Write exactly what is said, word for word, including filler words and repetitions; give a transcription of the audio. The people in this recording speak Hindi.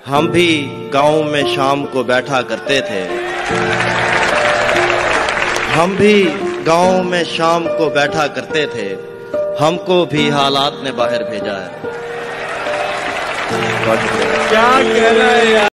हम भी गांव में शाम को बैठा करते थे। हम भी गांव में शाम को बैठा करते थे। हमको भी हालात ने बाहर भेजा है। क्या कह रहा है यार।